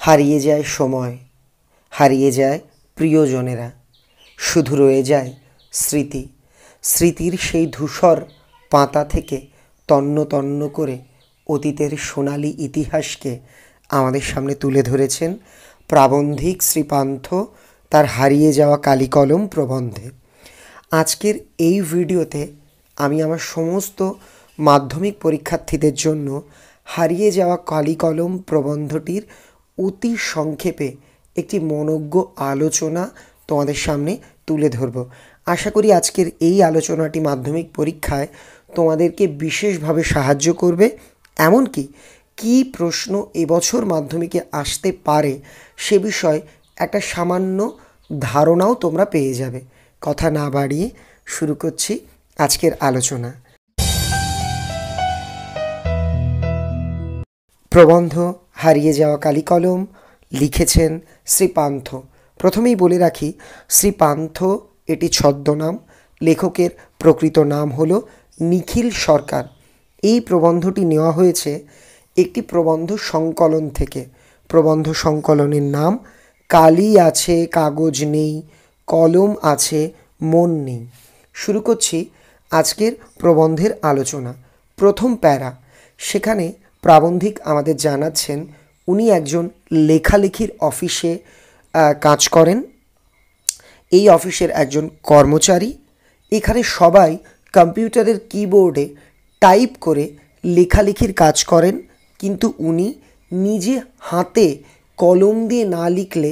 হারিয়ে যায় সময়, হারিয়ে যায় প্রিয়জনেরা, শুধু রয়ে যায় স্মৃতি। স্মৃতির সেই ধূসর পাতা থেকে তন্ন তন্ন করে অতীতের সোনালি ইতিহাসকে আমাদের সামনে তুলে ধরেছেন প্রাবন্ধিক শ্রীপান্থ তার হারিয়ে যাওয়া কালিকলম প্রবন্ধে। আজকের এই ভিডিওতে আমি আমার সমস্ত মাধ্যমিক পরীক্ষার্থীদের জন্য হারিয়ে যাওয়া কালিকলম প্রবন্ধটির অতি সংক্ষেপে একটি মনোজ্ঞ আলোচনা তোমাদের সামনে তুলে ধরব। আশা করি আজকের এই আলোচনাটি মাধ্যমিক পরীক্ষায় তোমাদেরকে বিশেষভাবে সাহায্য করবে। এমনকি কী প্রশ্ন এবছর মাধ্যমিকে আসতে পারে সে বিষয়ে একটা সামান্য ধারণাও তোমরা পেয়ে যাবে। কথা না বাড়িয়ে শুরু করছি আজকের আলোচনা। প্রবন্ধ হারিয়ে যাওয়া কালিকলম লিখেছেন শ্রীপান্থ। প্রথমেই বলে রাখি, শ্রীপান্থ এটি ছদ্মনাম, লেখকের প্রকৃত নাম হলো নিখিল সরকার। এই প্রবন্ধটি নেওয়া হয়েছে একটি প্রবন্ধ সংকলন থেকে। প্রবন্ধ সংকলনের নাম কালি আছে কাগজ নেই, কলম আছে মন নেই। শুরু করছি আজকের প্রবন্ধের আলোচনা। প্রথম প্যারা, সেখানে প্রাবন্ধিক আমাদের জানাচ্ছেন উনি একজন লেখালেখির অফিসে কাজ করেন। এই অফিসের একজন কর্মচারী। এখানে সবাই কম্পিউটারের কিবোর্ডে টাইপ করে লেখালেখির কাজ করেন, কিন্তু উনি নিজে হাতে কলম দিয়ে না লিখলে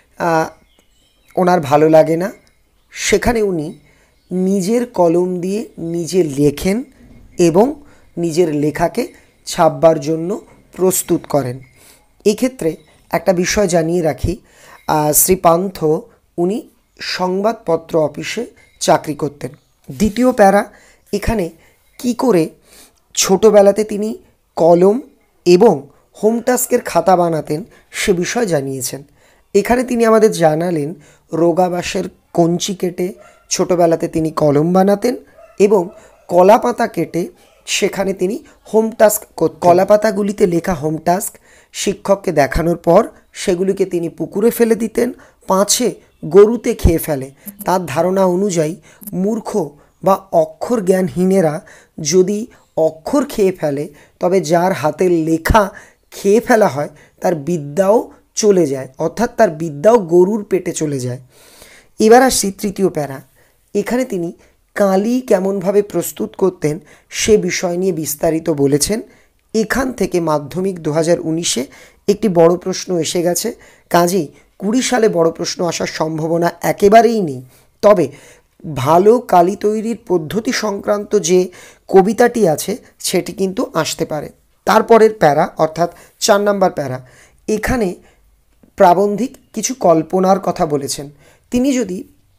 ওনার ভালো লাগে না। সেখানে উনি নিজের কলম দিয়ে নিজে লেখেন এবং নিজের লেখাকে ছাপবার জন্য প্রস্তুত করেন। এক্ষেত্রে একটা বিষয় জানিয়ে রাখি, শ্রীপান্থ উনি সংবাদপত্র অফিসে চাকরি করতেন। দ্বিতীয় প্যারা, এখানে কি করে ছোটোবেলাতে তিনি কলম এবং হোম টাস্কের খাতা বানাতেন সে বিষয় জানিয়েছেন। এখানে তিনি আমাদের জানালেন রোগাবাসের কঞ্চি কেটে ছোটোবেলাতে তিনি কলম বানাতেন এবং কলা পাতা কেটে সেখানে তিনি হোম টাস্ক, কলা পাতাগুলিতে লেখা হোম টাস্ক শিক্ষককে দেখানোর পর সেগুলিকে তিনি পুকুরে ফেলে দিতেন, পাছে গরুতে খেয়ে ফেলে। তার ধারণা অনুযায়ী মূর্খ বা অক্ষর জ্ঞানহীনেরা যদি অক্ষর খেয়ে ফেলে তবে যার হাতের লেখা খেয়ে ফেলা হয় তার বিদ্যাও চলে যায়, অর্থাৎ তার বিদ্যাও গরুর পেটে চলে যায়। এবার আসছি তৃতীয় প্যারা। এখানে তিনি কালি কেমনভাবে প্রস্তুত করতেন সে বিষয় নিয়ে বিস্তারিত বলেছেন। এখান থেকে মাধ্যমিক 2019-এ একটি বড় প্রশ্ন এসে গেছে, কাজেই 20 সালে বড় প্রশ্ন আসার সম্ভাবনা একেবারেই নেই। তবে ভালো কালি তৈরির পদ্ধতি সংক্রান্ত যে কবিতাটি আছে সেটি কিন্তু আসতে পারে। তারপরের প্যারা অর্থাৎ 4 নম্বর প্যারা, এখানে প্রাবন্ধিক কিছু কল্পনার কথা বলেছেন। তিনি যদি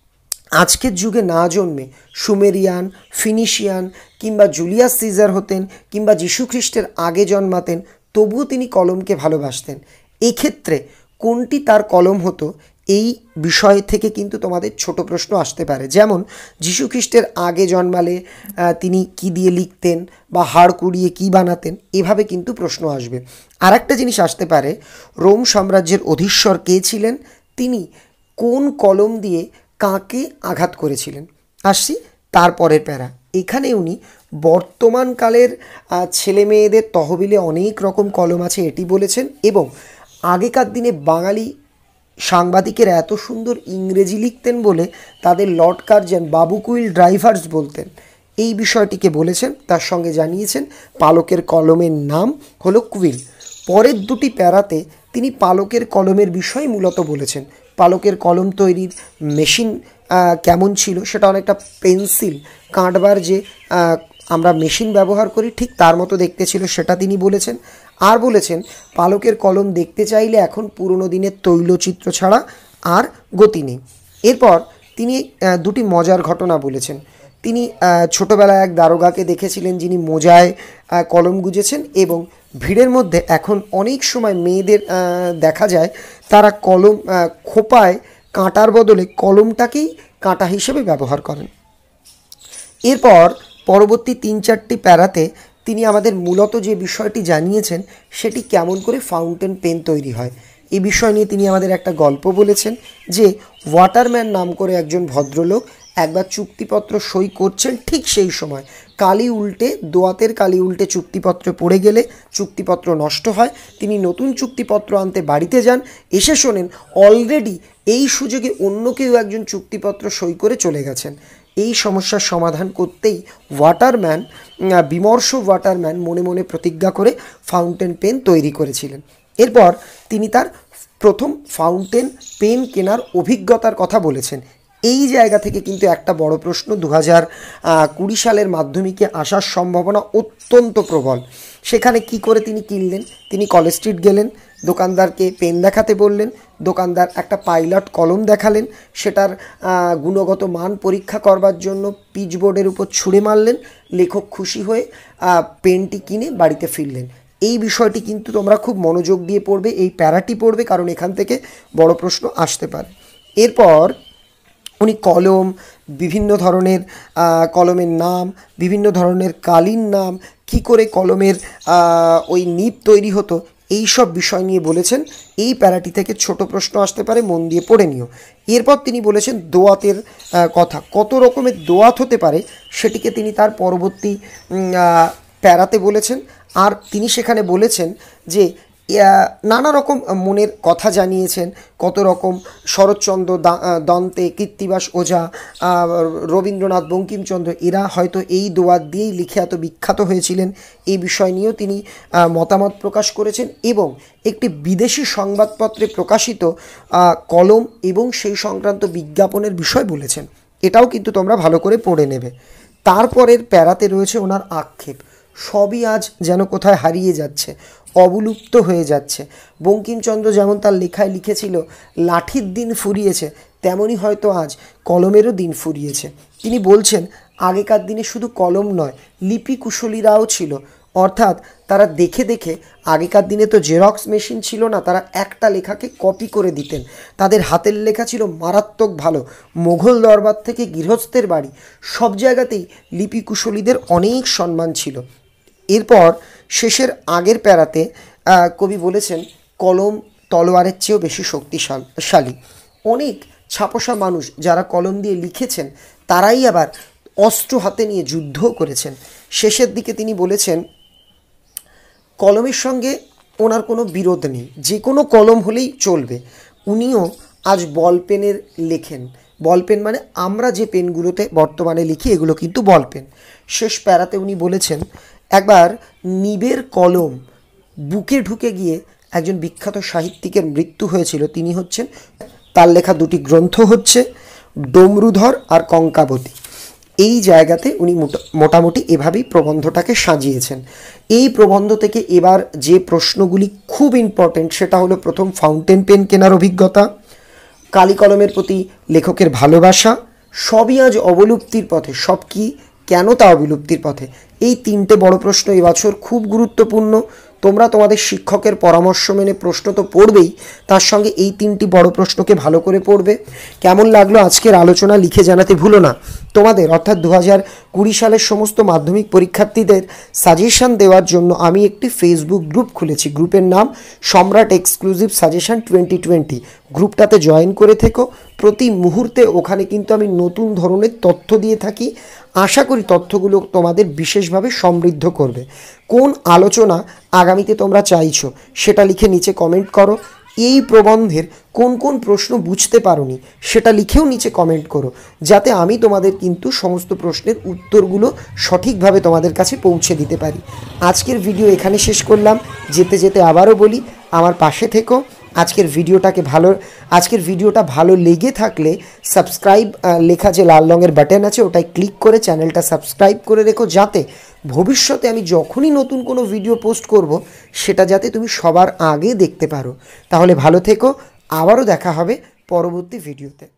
আজকের যুগে না জন্মে সুমেরিয়ান, ফিনিশিয়ান কিংবা জুলিয়াস সিজার হতেন কিংবা যীশুখ্রিস্টের আগে জন্মাতেন, তবুও তিনি কলমকে ভালোবাসতেন। এক্ষেত্রে কোনটি তার কলম হতো, এই বিষয় থেকে কিন্তু তোমাদের ছোট প্রশ্ন আসতে পারে। যেমন যীশুখ্রিস্টের আগে জন্মালে তিনি কি দিয়ে লিখতেন বা হাড় কুড়িয়ে কী বানাতেন, এভাবে কিন্তু প্রশ্ন আসবে। আর একটা জিনিস আসতে পারে, রোম সাম্রাজ্যের অধীশ্বর কে ছিলেন, তিনি কোন কলম দিয়ে কাকে আঘাত করেছিলেন। আসছি তারপরের প্যারা। এখানে উনি বর্তমানকালের ছেলে মেয়েদের তহবিলে অনেক রকম কলম আছে এটি বলেছেন এবং আগেকার দিনে বাঙালি সাংবাদিকেরা এত সুন্দর ইংরেজি লিখতেন বলে তাদের Lord Curzon babu quill drivers বলতেন, এই বিষয়টিকে বলেছেন। তার সঙ্গে জানিয়েছেন পালকের কলমের নাম হলো কুইল। পরের দুটি প্যারাতে তিনি পালকের কলমের বিষয় মূলত বলেছেন। পালকের কলম তৈরির মেশিন কেমন ছিল, সেটা অনেকটা পেন্সিল কাটবার যে আমরা মেশিন ব্যবহার করি ঠিক তার মতো দেখতে ছিল, সেটা তিনি বলেছেন। আর বলেছেন পালকের কলম দেখতে চাইলে এখন পুরনো দিনের তৈলচিত্র ছাড়া আর গতি নেই। এরপর তিনি দুটি মজার ঘটনা বলেছেন। তিনি ছোটোবেলায় এক দারোগাকে দেখেছিলেন যিনি মোজায় কলম গুজেছেন এবং ভিড়ের মধ্যে এখন অনেক সময় মেয়েদের দেখা যায় তারা কলম খোপায় কাঁটার বদলে কলমটাকেই কাঁটা হিসেবে ব্যবহার করেন। এরপর পরবর্তী 3-4টি প্যারাতে তিনি আমাদের মূলত যে বিষয়টি জানিয়েছেন সেটি কেমন করে ফাউন্টেন পেন তৈরি হয়। এই বিষয় নিয়ে তিনি আমাদের একটা গল্প বলেছেন যে ওয়াটারম্যান নাম করে একজন ভদ্রলোক একবার চুক্তিপত্র সই করছেন, ঠিক সেই সময় কালি উল্টে, দোয়াতের কালি উল্টে চুক্তিপত্র পড়ে গেলে চুক্তিপত্র নষ্ট হয়। তিনি নতুন চুক্তিপত্র আনতে বাড়িতে যান, এসে শোনেন অলরেডি এই সুযোগে অন্য কেউ একজন চুক্তিপত্র সই করে চলে গেছেন। এই সমস্যার সমাধান করতেই বিমর্ষ ওয়াটারম্যান মনে মনে প্রতিজ্ঞা করে ফাউন্টেন পেন তৈরি করেছিলেন। এরপর তিনি তার প্রথম ফাউন্টেন পেন কেনার অভিজ্ঞতার কথা বলেছেন। এই জায়গা থেকে কিন্তু একটা বড় প্রশ্ন 2020 সালের মাধ্যমিকে আসার সম্ভাবনা অত্যন্ত প্রবল। সেখানে কি করে তিনি কিনলেন? তিনি কলেজ স্ট্রিট গেলেন, দোকানদারকে পেন দেখাতে বললেন, দোকানদার একটা পাইলট কলম দেখালেন, সেটার গুণগত মান পরীক্ষা করবার জন্য পিচবোর্ডের উপর ছুঁড়ে মারলেন, লেখক খুশি হয়ে পেনটি কিনে বাড়িতে ফিরলেন। এই বিষয়টি কিন্তু তোমরা খুব মনোযোগ দিয়ে পড়বে, এই প্যারাটি পড়বে, কারণ এখান থেকে বড় প্রশ্ন আসতে পারে। এরপর উনি কলম, বিভিন্ন ধরনের কলমের নাম, বিভিন্ন ধরনের কালির নাম, কি করে কলমের ওই নিব তৈরি হতো, এই সব বিষয় নিয়ে বলেছেন। এই প্যারাটি থেকে ছোট প্রশ্ন আসতে পারে, মন দিয়ে পড়ে নিও। এরপর তিনি বলেছেন দোয়াতের কথা, কত রকমের দোয়াত হতে পারে সেটিকে তিনি তার পরবর্তী প্যারাতে বলেছেন। আর তিনি সেখানে বলেছেন যে নানা রকম মনের কথা জানিয়েছেন, কত রকম শরৎচন্দ্র, দন্তে, কৃত্তিবাস ওঝা, রবীন্দ্রনাথ, বঙ্কিমচন্দ্র এরা হয়তো এই দোয়াত দিয়েই লিখে এত বিখ্যাত হয়েছিলেন। এই বিষয় নিয়েও তিনি মতামত প্রকাশ করেছেন এবং একটি বিদেশি সংবাদপত্রে প্রকাশিত কলম এবং সেই সংক্রান্ত বিজ্ঞাপনের বিষয় বলেছেন। এটাও কিন্তু তোমরা ভালো করে পড়ে নেবে। তারপরের প্যারাতে রয়েছে ওনার আক্ষেপ, সবই আজ যেন কোথায় হারিয়ে যাচ্ছে, অবলুপ্ত হয়ে যাচ্ছে। বঙ্কিমচন্দ্র যেমন তার লেখায় লিখেছিল লাঠির দিন ফুরিয়েছে, তেমনই হয়তো আজ কলমেরও দিন ফুরিয়েছে। তিনি বলছেন আগেকার দিনে শুধু কলম নয়, লিপি কুশলীরাও ছিল, অর্থাৎ তারা দেখে দেখে, আগেকার দিনে তো জেরক্স মেশিন ছিল না, তারা একটা লেখাকে কপি করে দিতেন। তাদের হাতের লেখা ছিল মারাত্মক ভালো। মোঘল দরবার থেকে গৃহস্থের বাড়ি, সব জায়গাতেই লিপি কুশলীদের অনেক সম্মান ছিল। এরপর শেষের আগের প্যারাতে কবি বলেছেন কলম তলোয়ারের চেয়েও বেশি শক্তিশালী। অনেক ছাপোষা মানুষ যারা কলম দিয়ে লিখেছেন তারাই আবার অস্ত্র হাতে নিয়ে যুদ্ধও করেছেন। শেষের দিকে তিনি বলেছেন কলমের সঙ্গে ওনার কোনো বিরোধ নেই, যে কোনো কলম হলেই চলবে। উনিও আজ বল পেনের লেখেন। বল পেন মানে আমরা যে পেনগুলোতে বর্তমানে লিখি এগুলো কিন্তু বল পেন। শেষ প্যারাতে উনি বলেছেন একবার নিবের কলম বুকে ঢুকে গিয়ে একজন বিখ্যাত সাহিত্যিকের মৃত্যু হয়েছিল। তিনি হচ্ছেন, তার লেখা দুটি গ্রন্থ হচ্ছে ডমরুধর আর কঙ্কাবতী। এই জায়গাতে উনি মোটামুটি এভাবেই প্রবন্ধটাকে সাজিয়েছেন। এই প্রবন্ধ থেকে এবার যে প্রশ্নগুলি খুব ইম্পর্টেন্ট সেটা হলো প্রথম ফাউন্টেন পেন কেনার অভিজ্ঞতা, কালি কলমের প্রতি লেখকের ভালোবাসা, সবই আজ অবলুপ্তির পথে, সব কি, কেন তা অবলুপ্তির পথে। এই তিনটে বড় প্রশ্ন এবছর খুব গুরুত্বপূর্ণ। তোমরা তোমাদের শিক্ষকের পরামর্শ মেনে প্রশ্ন তো পড়বেই, তার সঙ্গে এই তিনটি বড় প্রশ্নকে ভালো করে পড়বে। কেমন লাগলো আজকের আলোচনা লিখে জানাতে ভুলো না। তোমাদের অর্থাৎ 2020 সালের সমস্ত মাধ্যমিক পরীক্ষার্থীদের সাজেশন দেওয়ার জন্য আমি একটি ফেসবুক গ্রুপ খুলেছি। গ্রুপের নাম সম্রাট এক্সক্লুসিভ সাজেশন 2020। গ্রুপটাতে জয়েন করে থেকো। প্রতি মুহূর্তে ওখানে কিন্তু আমি নতুন ধরনের তথ্য দিয়ে থাকি। আশা করি তথ্যগুলো তোমাদের বিশেষভাবে সমৃদ্ধ করবে। কোন আলোচনা আগামীতে তোমরা চাইছো সেটা লিখে নিচে কমেন্ট করো। এই প্রবন্ধের কোন কোন প্রশ্ন বুঝতে পারোনি সেটা লিখেও নিচে কমেন্ট করো, যাতে আমি তোমাদের কিন্তু সমস্ত প্রশ্নের উত্তরগুলো সঠিকভাবে তোমাদের কাছে পৌঁছে দিতে পারি। আজকের ভিডিও এখানে শেষ করলাম। যেতে যেতে আবারও বলি, আমার পাশে থেকো। আজকের ভিডিওটা ভালো লেগে থাকলে সাবস্ক্রাইব লেখা যে লাল রঙের বাটন আছে ওটায় ক্লিক করে চ্যানেলটা সাবস্ক্রাইব করে রেখো, যাতে ভবিষ্যতে আমি যখনই নতুন কোনো ভিডিও পোস্ট করব সেটা যাতে তুমি সবার আগে দেখতে পারো। তাহলে ভালো থেকো, আবারও দেখা হবে পরবর্তী ভিডিওতে।